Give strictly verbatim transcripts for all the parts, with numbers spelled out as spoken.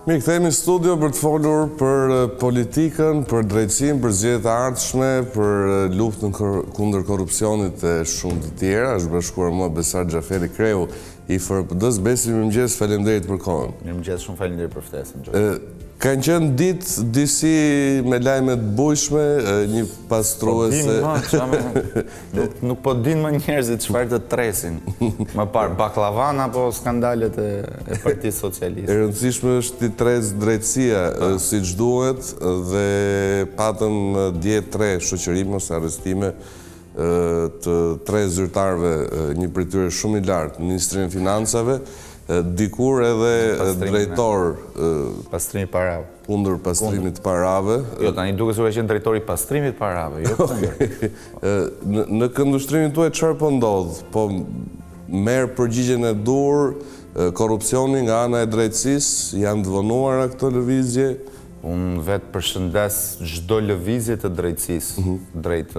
Mi kthehemi në studio për të folur për politikën, për drejtësinë, për zgjedhjet e ardhshme, për luftën kundër korrupsionit e shumë të tjera. Është bashkuar mua Besar Xhaferi Kreu i F R P D-s. Besi, mirëmëngjes, faleminderit për kohën. Mirëmëngjes, shumë faleminderit për ftesën. Kanë qenë ditë disi me lajme të bujshme, një pastruese... nuk, nuk po din më njerëzit çfarë të tresin. Më parë baklavan apo skandalet e, e Partisë Socialiste. E rëndësishme është të tres drejtësia siç duhet dhe patëm dje tre shoqërime ose arrestime të tre zyrtarëve, një prej tyre shumë i lartë në Ministrinë e Financave, dikur edhe drejtor pastrimi parave. Kundër pastrimit parave. Jo, tani duke se ka qenë drejtori pastrimit parave, jo kundër. Në, në këndushtrimin tuaj çfarë po ndodh? Po merr përgjigjen e dur, korrupsioni nga ana e drejtësisë, janë të vonuara këto lëvizje? Unë vetë përshëndes çdo lëvizje të drejtësisë, mm -hmm. drejt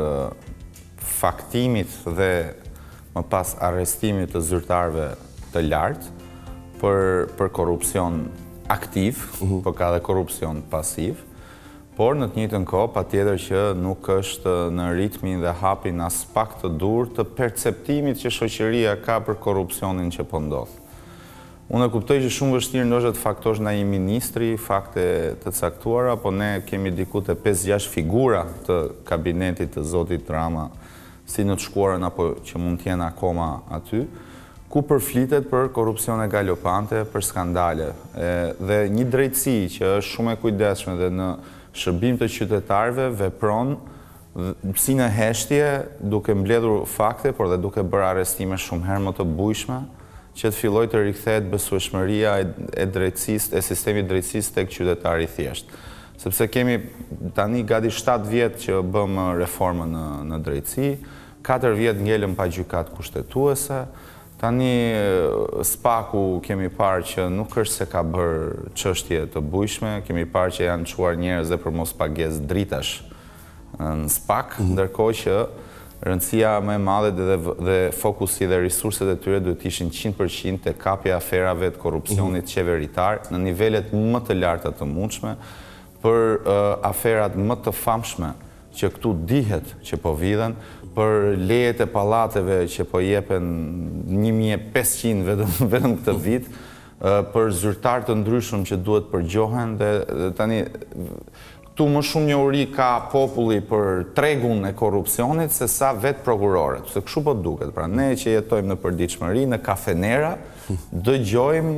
faktimit dhe më pas arrestimit të zyrtarëve të lartë, për, për korrupsion aktiv, uh -huh. por ka dhe korrupsion pasiv, por në të njëjtën kohë patjetër që nuk është në ritmin dhe hapin as pak të dur të perceptimit që shoqëria ka për korrupsionin që po ndodh. Unë e kuptoj që shumë vështirë ndoshta të faktosh nga një ministri fakte të caktuara, po ne kemi diku te pesë gjashtë figura të kabinetit të zotit Rama, si në të shkuarën apo që mund të jenë akoma aty, ku përflitet për korrupsione galopante, për skandale. E, dhe një drejtësi që është shumë e kujdesshme dhe në shërbim të qytetarëve vepron si në heshtje, duke mbledhur fakte, por dhe duke bërë arrestime shumë herë më të bujshme, që të filloj të rikthehet besueshmëria e, e drejtësisë, e sistemit drejtësisë tek qytetari i thjeshtë. Sepse kemi tani gati shtatë vjet që bëm reformën në, në drejtësi, katër vjet ngelëm pa gjykatë kushtetuese. Tani Spaku kemi parë që nuk është se ka bërë çështje të bujshme, kemi parë që janë çuar njerëz dhe për mos pagesë dritash në Spak, mm -hmm. ndërkohë që rëndësia më e madhe dhe, dhe fokusi dhe resurset e tyre duhet ishin njëqind përqind te kapja aferave të korrupsionit mm -hmm. qeveritar në nivelet më të larta të mundshme, për uh, aferat më të famshme që këtu dihet që po vidhen, për lejet e pallateve që po jepen një mijë e pesëqind vetëm, vetëm këtë vit, për zyrtar të ndryshëm që duhet përgjohen, dhe, dhe tani këtu më shumë njohuri ka populli për tregun e korrupsionit se sa vetë prokurorët, se kështu po duket. Pra ne që jetojmë në përditshmëri, në kafenera, dëgjojmë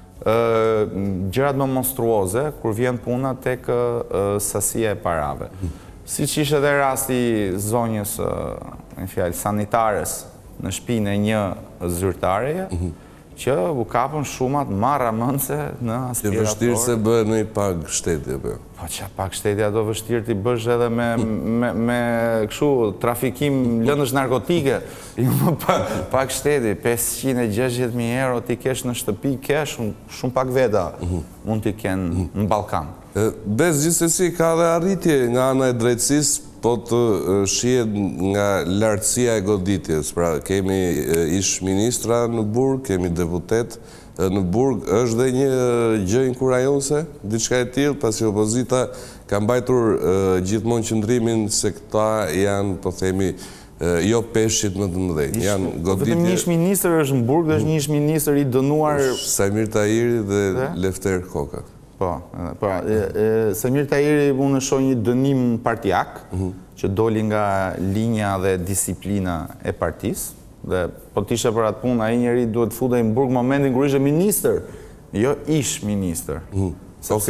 gjërat më monstruoze kur vjen puna tek sasia e parave. Si që ishte dhe rasti zonjës, në fjalë, sanitares në shtëpinë e një zyrtareje, mm -hmm. që u kapën shumat marramëndse në aspirator. Që vështirë se bëhe në i pag shtetje, për? Po që pag shtetje ato vështirë t'i bësh edhe me, me, me këshu trafikim lëndësh narkotike. Pag shtetje, pesëqind e gjashtëdhjetë mijë euro t'i kesh në shtëpi, kesh shumë, shumë pak veta mm -hmm. mund t'i kenë mm -hmm. në Ballkan. Bez, gjithsesi ka dhe arritje nga ana e drejtësisë, po të shihet nga lartësia e goditjes. Pra, kemi ish ministra në burg, kemi deputet në burg, është dhe një gjë inkurajonse, diçka e tillë, pasi opozita ka mbajtur gjithmonë qëndrimin se këta janë, po themi, jo peshqit më të mëdhenj. Janë goditje. Vetëm një ish ministër është në burg dhe është një ish ministër i dënuar Samir Tahiri dhe Lefter Koka. Po, po, Samir Tahiri unë shoh një dënim partijak, mm -hmm. që doli nga linja dhe disiplina e partisë, dhe po t'ishe për atë punë, ai njeri duhet futej në burg momentin kur ishte ministër, jo ish ministër. Mm -hmm. Sepse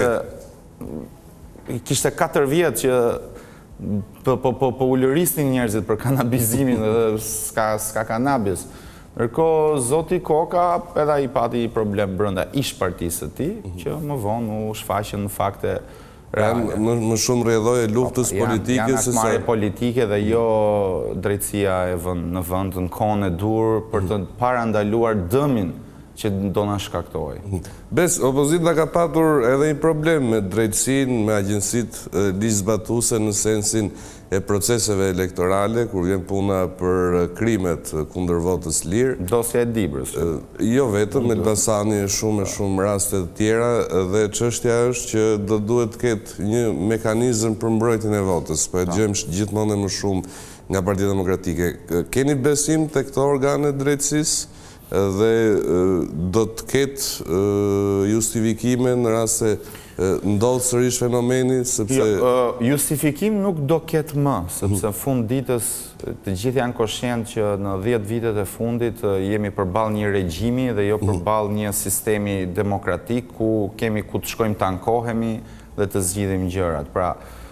okay. kishte katër vjet që po, po, po, po ulërisnin njerëzit për kanabizimin dhe s'ka, s'ka kanabis. Ndërkohë, zoti Koka edhe ai pati problem brenda ish partisë së tij, mm -hmm. që më vonë u shfaqën në fakte reale. Më, më shumë rrjedhoje luftës janë, politike janë se akmarrje politike dhe jo drejtësia e vënd, në vend në kohën e dur për të parandaluar dëmin që do na shkaktoj. Bes, opozita ka patur edhe një problem me drejtësinë, me agjensitë ligjzbatuse në sensin e proceseve elektorale, kur vjen puna për krimet kundër votës lirë. Dosja e Dibrës. Jo vetëm, Elbasani e shumë e shumë raste të tjera, dhe çështja është që do duhet të ketë një mekanizëm për mbrojtjen e votës, po e gjejmë gjithmonë më shumë nga Partia Demokratike. Keni besim tek këto organe drejtësisë dhe do të ketë justifikime në rast se ndodh sërish fenomeni, sepse... Justifikim nuk do ketë më, sepse fund ditës të gjithë janë koshient që në dhjetë vitet e fundit jemi përballë një regjimi dhe jo përballë një sistemi demokratik ku kemi ku të shkojmë të ankohemi dhe të zgjidhim gjërat. Pra,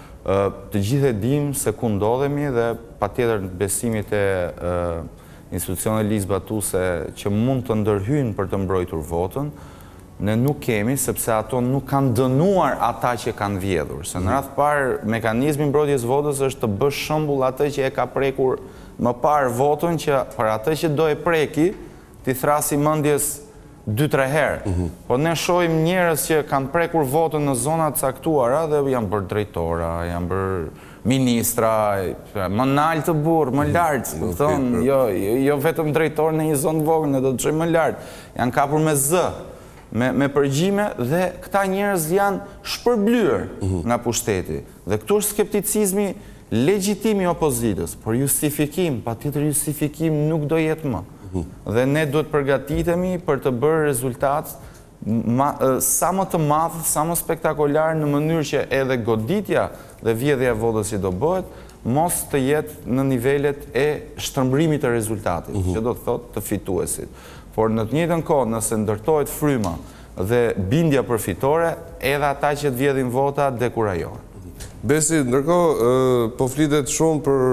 të gjithë e dim se ku ndodhemi dhe patjetër besimit e institucionet ligjzbatuse që mund të ndërhyjnë për të mbrojtur votën, ne nuk kemi, sepse ato nuk kanë dënuar ata që kanë vjedhur. Se në radhë parë, mekanizmi mbrojtjes votës është të bësh shembull atë që e ka prekur më parë votën, që për atë që do e preki, ti thrasi mendjes dy tre herë. Po ne shohim njerëz që kanë prekur votën në zona të caktuara dhe janë bërë drejtora, janë bërë ministra, më naltë të burë, më lartë, kupton, jo jo vetëm drejtor në një zonë vogël, ne do të çojmë më lart. Janë kapur me zë. Me, me përgjime dhe këta njerëz janë shpërblyer nga pushteti. Dhe këtu është skepticizmi legjitimi i opozitës, por justifikim, patjetër justifikim nuk do jetë më. Dhe ne duhet përgatitemi për të bërë rezultat ma, sa më të madh, sa më spektakolar, në mënyrë që edhe goditja dhe vjedhja e votës që do bëhet, mos të jetë në nivelet e shtrëmbrimit të rezultatit, që do të thotë të fituesit. Por në të njëjtën kohë, nëse ndërtohet fryma dhe bindja përfitore, edhe ata që të vjedhin vota dekurajohen. Besi, ndërkohë po flitet shumë për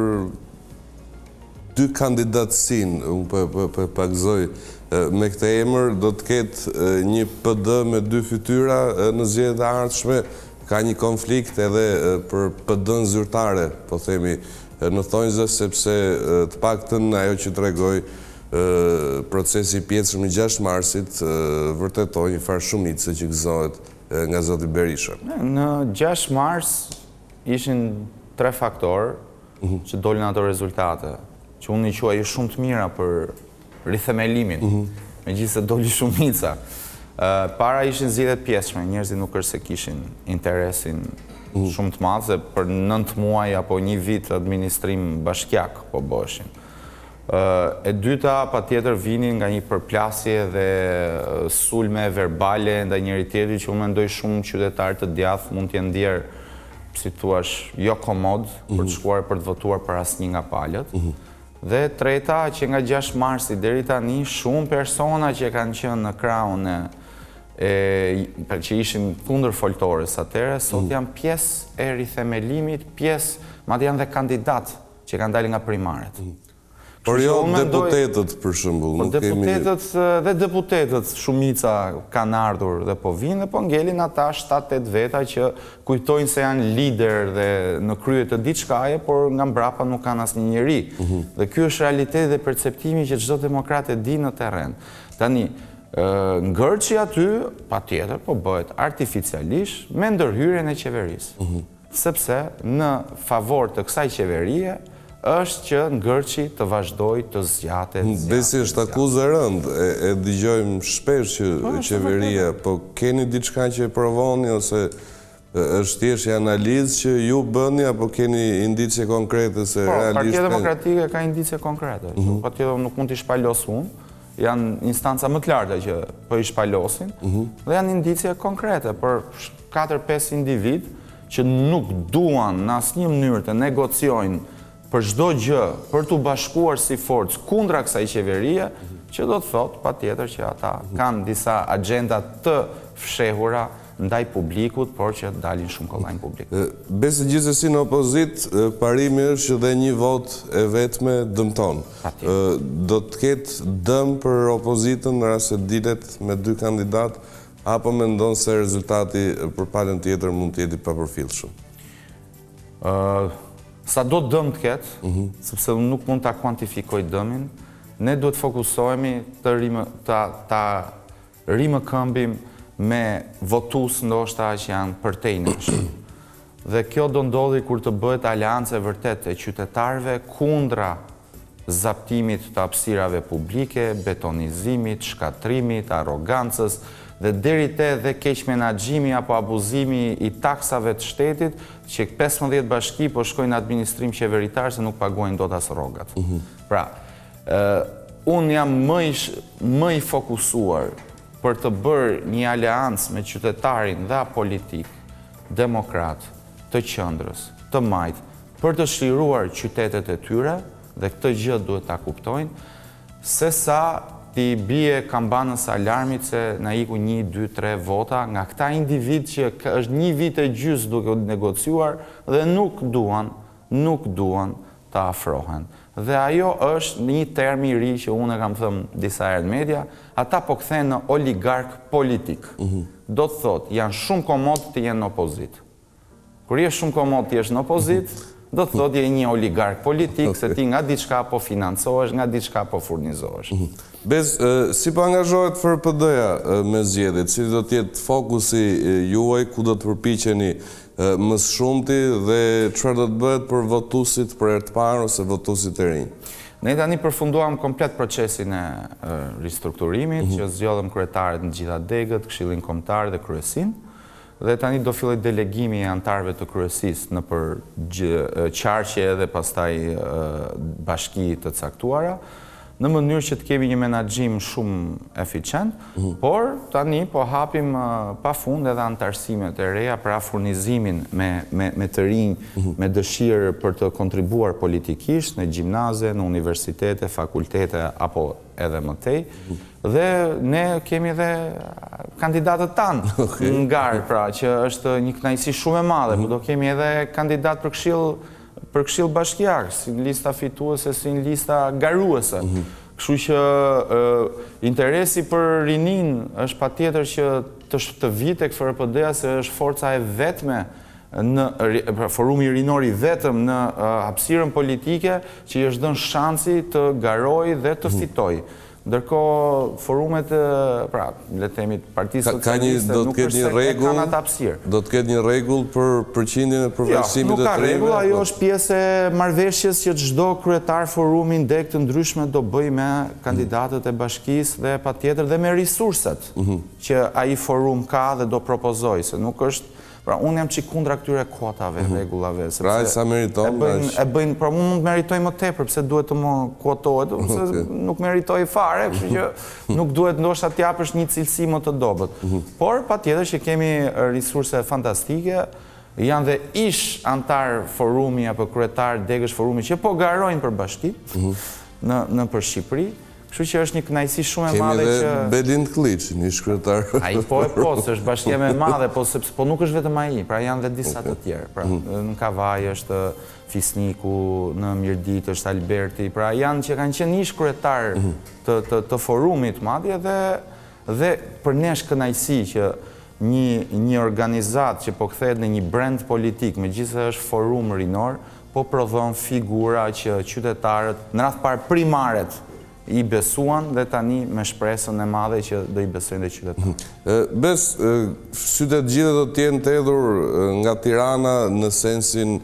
dy kandidatësinë, unë po pakzoj me këtë emër, do të ketë një P D me dy fytyra në zgjedhjet e ardhshme, ka një konflikt edhe për P D-n zyrtare, po themi në thonjzë, sepse të paktën ajo që tregoj procesi pjesëm i gjashtë marsit vërtetoj një farë shumicë që gëzohet nga zoti Berisha. Në gjashtë mars ishin tre faktorë që dolin ato rezultate, që unë i quaj shumë të mira për rithemelimin, me gjithë se doli shumica. Para ishin zgjedhjet pjesme, njerëzit nuk është se kishin interesin shumë të madh, se për nëntë muaj apo një vit administrim bashkiak po bëshin. E dyta, pa tjetër, vinin nga një përplasje dhe sulme verbale nda njëri tjetri që unë mendoj shumë qytetarë të djathtë mund t'jenë ndjerë, si thuash, jo komod për të shkuar për të votuar për asnjë nga palët. Dhe treta, që nga gjashtë marsi deri tani, shumë persona që kanë qenë në krahun e që ishin kundër foltores atëherë, sot janë pjesë e rithemelimit, pjesë, madje janë dhe kandidat që kanë dalë nga primaret. Por jo deputetët, për shembull. Deputetët dhe deputetët shumica kanë ardhur dhe po vinë, dhe po ngelin ata shtatë tetë veta që kujtojnë se janë lider dhe në krye të diçkaje, por nga mbrapa nuk kanë asnjë njeri. Dhe ky është realiteti dhe perceptimi që çdo demokrat e di në terren. Tani, ngërçi aty, patjetër, po bëhet artificialisht me ndërhyrjen e qeverisë. Sepse në favor të kësaj qeverie është që ngërçi të vazhdoj të zgjate. Besi është akuzë e rëndë, e dëgjojmë shpesh që qeveria, po keni diçka që e provoni, ose është thjesht analizë që ju bëni, apo keni indicie konkrete se realisht... Po, Partia Demokratike ka indicie konkrete. Patjetër nuk mund t'i shpalos unë, janë instanca më të larta që po i shpalosin, dhe janë indicie konkrete për katër pesë individ që nuk duan në asnjë mënyrë të negociojnë për çdo gjë, për t'u bashkuar si forcë kundra kësaj qeverie, që do të thotë patjetër që ata kanë disa agjenda të fshehura ndaj publikut, por që dalin shumë kollaj në publik. Besë gjithsesi në opozit, parimi është që dhe një vot e vetme dëmton. Do të ketë dëm për opozitën në rast se dilet me dy kandidat, apo mendon se rezultati për palën tjetër mund të jetë i papërfillshëm? Sa do dëm të ketë, sepse unë nuk mund ta kuantifikoj dëmin, ne duhet fokusohemi të rimë, ta, ta rimë këmbim me votus ndoshta që janë përtejnësh. Dhe kjo do ndodhi kur të bëhet aleance vërtet e qytetarëve kundra zaptimit të hapësirave publike, betonizimit, shkatrimit, arrogancës, dhe deri te dhe keq menaxhimi apo abuzimi i taksave të shtetit, që pesëmbëdhjetë bashki po shkojnë në administrim qeveritar se nuk paguajnë dot as rrogat. Mm-hmm. Pra, uh, unë jam më i, më i fokusuar për të bërë një aleancë me qytetarin dhe politik, demokrat, të qendrës, të majt, për të shliruar qytetet e tyre, dhe këtë gjë duhet ta kuptojnë, se sa ti bie kambanës alarmit se na iku një, dy, tre vota nga këta individ që është një vit e gjys duke negociuar dhe nuk duan, nuk duan të afrohen. Dhe ajo është një term i ri që unë e kam thënë disa herë në media, ata po kthehen në oligark politik. Mm-hmm. Do të thotë, janë shumë komod të jenë në opozit. Kur je shumë komod të jesh në opozit, do të thotë je një oligark politik, okay. Se ti nga diçka po financohesh, nga diçka po furnizohesh. Mm-hmm. Bez, uh, si po angazhohet F R P D-ja uh, me zgjedhjet, si do të jetë fokusi uh, juaj, ku do të përpiqeni uh, më së shumti dhe çfarë do të bëhet për votuesit për herë të parë ose votuesit e rinj? Ne tani përfunduam komplet procesin e uh, ristrukturimit, mm-hmm. që zgjodhëm kryetarët në gjitha degët, Këshillin Kombëtar dhe kryesin. Dhe tani do filloj delegimi e antarëve të kryesisë në për qarqe dhe pastaj bashki të caktuara, në mënyrë që të kemi një menaxhim shumë eficient, mm-hmm. por tani po hapim pa fund edhe antarësimet e reja pra furnizimin me, me, me të rinj, mm-hmm. me dëshirë për të kontribuar politikisht në gjimnaze, në universitete, fakultete apo edhe më tej. Mm-hmm. Dhe ne kemi edhe kandidatët tanë okay. Në garë, pra, që është një kënaqësi shumë e madhe, mm-hmm. por do kemi edhe kandidat për këshill për këshill bashkiak, si në lista fituese, si në lista garuese. Mm-hmm. Kështu që uh, interesi për rinin është patjetër që të, të vit tek F R P D-ja se është forca e vetme në pra, forumi rinori vetëm në uh, hapësirën politike që i është dhënë shansi të garojë dhe të fitojë. Ndërkohë forumet, pra, le të themi Partisë Socialiste nuk është se e kanë atë hapësirë. Do të ketë një rregull për përqindjen e përfaqësimit të tjerëve? Jo, nuk ka rregull, ajo është pjesë e marrëveshjes që çdo kryetar forumi ndeg të ndryshme do bëj me kandidatët e bashkisë dhe patjetër dhe me resurset mm-hmm. që ai forum ka dhe do propozoj, se nuk është. Pra, unë jam çik kundra këtyre kuotave, mm-hmm. rregullave. Pra, sa meriton? E bëjnë, e bëjnë, pra, unë mund të meritoj më tepër, pse duhet të më kuotohet, se okay. nuk meritoj fare, kështu që nuk duhet ndoshta të japësh një cilësi më të dobët. Mm-hmm. Por, patjetër që kemi resurse fantastike, janë dhe ish antar forumi apo kryetar degësh forumi që po garojnë për bashki mm-hmm. në, në për Shqipëri. Kështu që është një kënaqësi shumë e madhe që... Kemi dhe Belin Kliç, një shkryetar. Ai po e po, se është bashkia më e madhe, po sepse po nuk është vetëm ai, pra janë dhe disa të tjerë. Pra, në Kavaj është Fisniku, në Mirdit është Alberti, pra janë që kanë qenë ish kryetar të, të, të forumit madje dhe, dhe për ne është kënaqësi që një, një organizat që po kthehet në një brand politik, megjithëse është forum rinor, po prodhon figura që qytetarët, në radh parë primaret, i besuan dhe tani me shpresën e madhe që do i besojnë dhe qytetarët. Bes, sytë e gjithë do t'jenë të edhur nga Tirana në sensin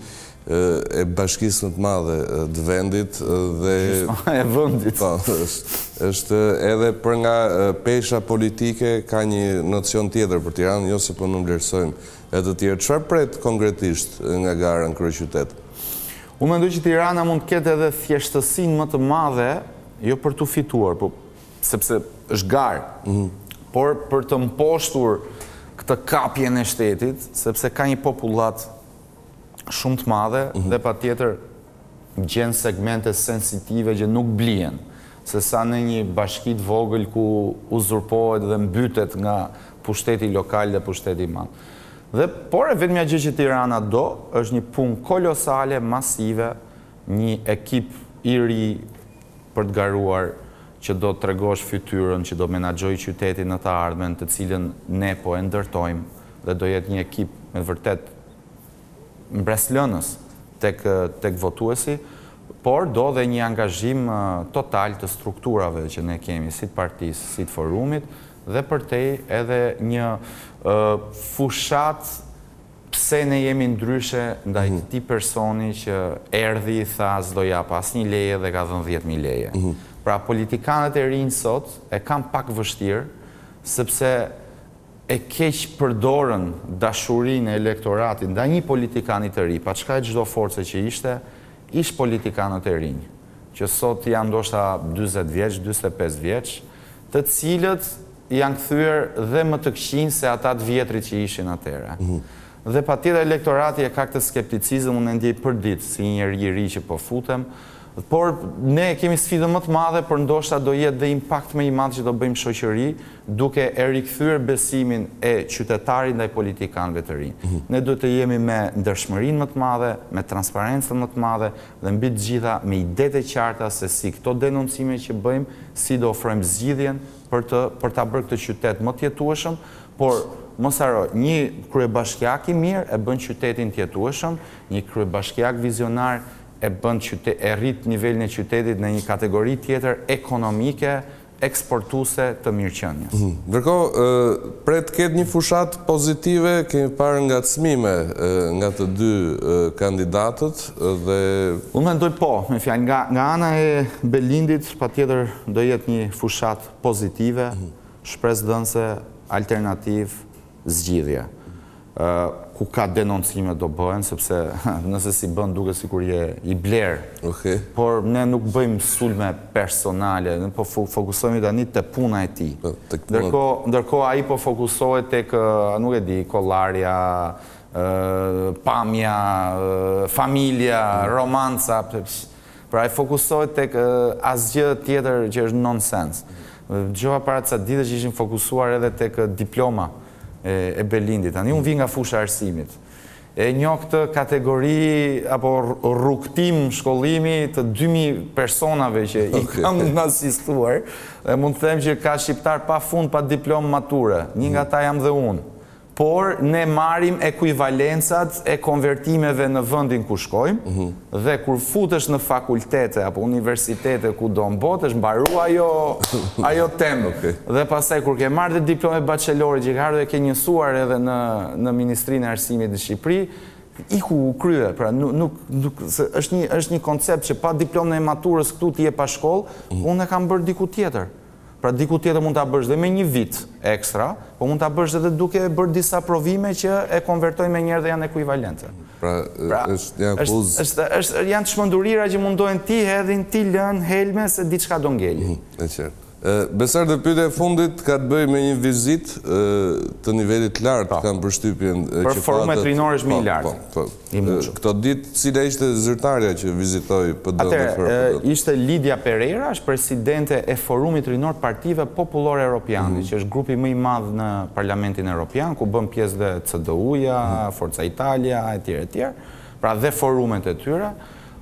e bashkisë në të madhe të vendit dhe... e vendit. Pa, është, është edhe për nga pesha politike ka një nocion tjetër për Tiranë, jo se po në vlerësojmë e të tjerë. Çfarë pret konkretisht nga gara në kryeqytet? Unë mendoj që Tirana mund të ketë edhe thjeshtësinë më të madhe, jo për të fituar, po, sepse është garë, mm-hmm. por për të mposhtur këtë kapjen e shtetit, sepse ka një popullat shumë të madhe mm-hmm. dhe patjetër gjen segmente sensitive që nuk blien, se sa në një bashki të vogël ku uzurpohet dhe mbytet nga pushteti lokal dhe pushteti i madh. Dhe por e vetmja gjë që Tirana do është një punë kolosale, masive, një ekip i ri për të garuar që do të tregosh fytyrën, që do menaxhoj qytetin në të ardhmen, të cilën ne po e ndërtojmë dhe do jetë një ekip me vërtet mbreslënës tek tek votuesi, por do dhe një angazhim total të strukturave që ne kemi, si të partisë, si të forumit, dhe përtej edhe një fushat pse ne jemi ndryshe ndaj këtij personi që erdhi i tha s'do jap asnjë leje dhe ka dhënë dhjetë mijë leje. Pra politikanët e rinj sot e kanë pak vështirë sepse e keq përdorën dashurinë e elektoratit ndaj një politikani të ri, pa çka e çdo forcë që ishte, ish politikanët e rinj, që sot janë ndoshta dyzet vjeç, dyzet e pesë vjeç, të cilët janë kthyer dhe më të këqij se ata të vjetrit që ishin atëherë. Dhe patjetër elektorati e ka këtë skepticizëm, unë e ndjej përdit si një njeri i ri që po futem, por ne kemi sfidën më të madhe, por ndoshta do jetë dhe impakt më i madh që do bëjmë shoqëri, duke e rikthyer besimin e qytetarit ndaj politikanëve të rinj. Ne duhet të jemi me ndershmërinë më të madhe, me transparencën më të madhe dhe mbi të gjitha me idetë të qarta se si këto denoncime që bëjmë, si do ofrojmë zgjidhjen për të për ta bërë këtë qytet më të jetueshëm, por mos haro, një kryebashkiak i mirë e bën qytetin të jetueshëm, një kryebashkiak vizionar e bën qytet, e rrit nivelin e qytetit në një kategori tjetër ekonomike, eksportuese të mirëqenies. Ndërkohë, pret të ketë një fushat pozitive, kemi parë ngacmime nga të dy kandidatët dhe Unë mendoj po, me fjalë nga nga ana e Belindit, patjetër do jetë një fushat pozitive, shpresdhënëse, alternativ, zgjidhje. Ku ka denoncime do bëhen, sepse nëse si bën duke sikur je i bler. Okay. Por ne nuk bëjmë sulme personale, ne po fokusohemi tani te puna e tij. Ndërkohë, ndërkohë ai po fokusohet tek, nuk e di, kollarja, pamja, familja, romanca. Pra ai fokusohet tek asgjë tjetër që është nonsens. Gjova para ca ditë që ishin fokusuar edhe tek diploma e Belindit. Tani unë vi nga fusha e arsimit. E njoh këtë kategori apo rrugtim shkollimi të dy mijë personave që i kam asistuar, dhe mund të them që ka shqiptar pa fund pa diplomë mature. Një nga ta jam dhe unë. Por ne marrim ekuivalencat e konvertimeve në vendin ku shkojmë, dhe kur futesh në fakultete apo universitete ku do në botë, është mbarua ajo, ajo temë. Dhe pastaj kur ke marrë dhe diplomë bachelori që ka ardhur dhe ke njësuar edhe në, në Ministrinë e Arsimit në Shqipëri, iku u krye. Pra, nuk, nuk, nuk, është, një, është një koncept që pa diplomën e maturës këtu ti je pa shkollë, unë e kam bërë diku tjetër. Pra diku tjetër mund ta bësh dhe me një vit ekstra, po mund ta bësh edhe duke bërë disa provime që e konvertojnë me njerë dhe janë ekuivalente. Pra, pra është një akuzë. Është, është, janë të shmëndurira që mundojnë ti hedhin, ti lën, helme, se diçka do ngeli. E qartë. Besar dhe pyetja e fundit ka të bëjë me një vizit të nivelit lartë, kam përshtypjen që për forumet rinor është më i lartë. Këto ditë, cila ishte zyrtarja që vizitoi P D-n? Atëherë, ishte Lidia Pereira, është presidente e Forumit Rinor Partive Popullore Europiane, që është grupi më i madh në Parlamentin Evropian, ku bën pjesë dhe C D U-ja, Forca Italia, etj etj. Pra dhe forumet e tyre.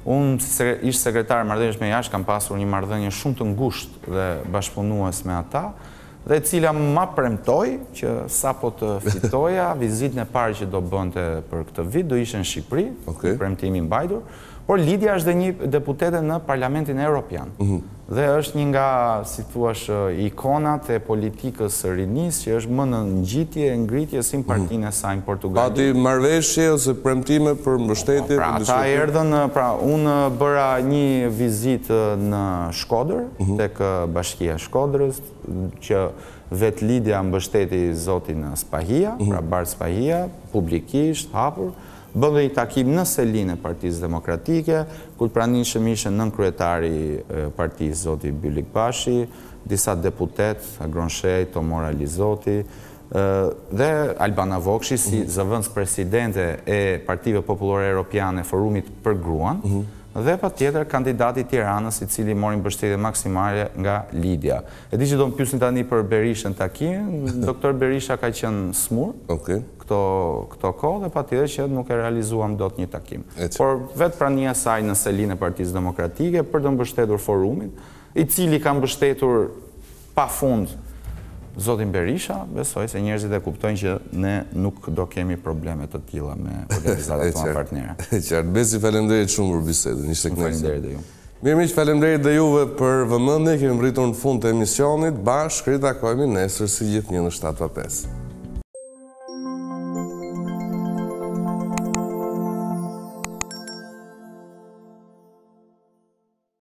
Unë ish sekretar marrëdhënies me jashtë, kam pasur një marrëdhënie shumë të ngushtë dhe bashkëpunues me ata, dhe e cila ma premtoi që sapo të fitoja, vizitën e parë që do bënte për këtë vit do ishte në Shqipëri, okay. Premtimi i mbajtur, por Lidia është dhe një deputete në Parlamentin Evropian. Mm-hmm. Dhe është një nga, si thuash, ikonat e politikës së rinisë, që është më në ngjitje e ngritje si në partinë e saj në Portugal. Pati marrëveshje ose premtime për mbështetje? Pra, ata erdhën, pra, unë bëra një vizitë në Shkodër, mm-hmm. tek Bashkia e Shkodrës, që vet Lidia mbështeti zotin Spahia, mm-hmm. pra Bar Spahia, publikisht, hapur, bën dhe i takim në selinë e Partisë Demokratike, ku pranishëm ishte nën kryetari Partisë zoti Bylik Bashi, disa deputet, Agron Shej, Tomora Lizoti, dhe Albana Vokshi si zëvendës presidente e Partive Popullore Europiane Forumit për Gruan, dhe pa tjetër kandidati Tiranës i cili mori mbështetje maksimale nga Lidia. E di që do më pyesin tani për Berishën takim, doktor Berisha ka qenë smur, okay. këto, këto kohë dhe pa tjetër që nuk e realizuam dot një takim. Por vetë prania saj në selinë e Partisë Demokratike për të mbështetur forumin, i cili ka mbështetur pa fund Zotin Berisha, besoj se njerëzit e kuptojnë që ne nuk do kemi probleme të tilla me organizatat tona partnere. E qartë, Besi, faleminderit shumë për bisedën, ishte kënaqësi. Faleminderit dhe ju. Mirë miq, faleminderit dhe juve për vëmendje, kemi mbritur në fund të emisionit, bashkë ritakojmë nesër si gjithnjë në shtatë pa pesë.